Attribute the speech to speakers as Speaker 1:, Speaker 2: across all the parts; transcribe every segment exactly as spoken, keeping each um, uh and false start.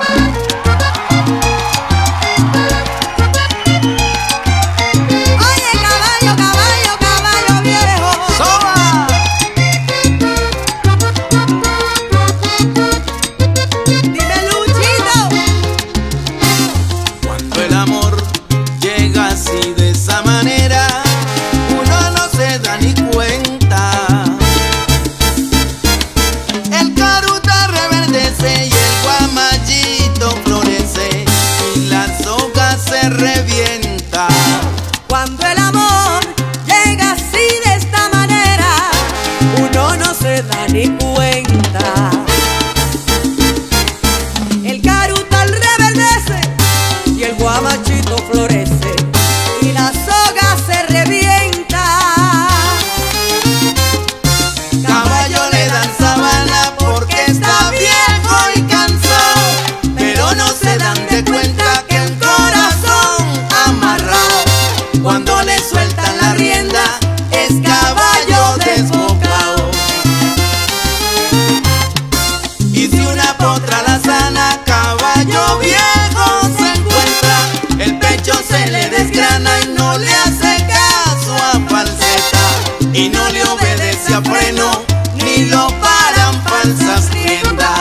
Speaker 1: Revienta.
Speaker 2: Cuando el amor llega así de esta manera, uno no se da ni cuenta. El carutal reverdece y el guamachito florece y la soga se revienta.
Speaker 1: Caballo le dan sabana porque está viejo y cansado, pero no se dan de cuenta que el corazón amarrado, cuando le sueltan la rienda, es caballo desbocado. Y si una potra la sana, caballo viejo se encuentra, el pecho se le desgrana y no le hace caso a falseta, y no le obedece a freno, ni lo paran falsas riendas.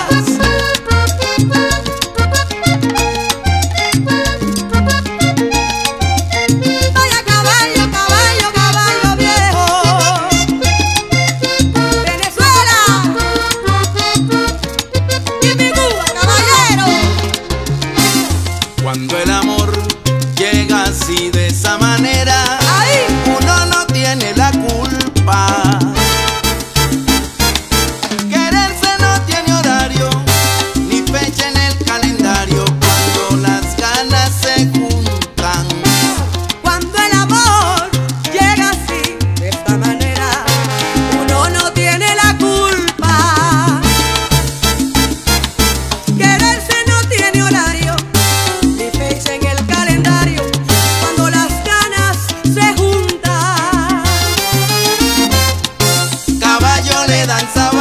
Speaker 1: Cuando el amor llega así de esa manera,
Speaker 2: ¡ay!
Speaker 1: Uno no tiene la culpa. Quererse no tiene horario, ni fecha en el calendario, cuando las ganas se juntan.
Speaker 2: Cuando el amor llega así de esta manera, uno no tiene la culpa. Quererse no tiene horario, ni fecha en el calendario, cuando las ganas se juntan.
Speaker 1: Caballo le dan sabana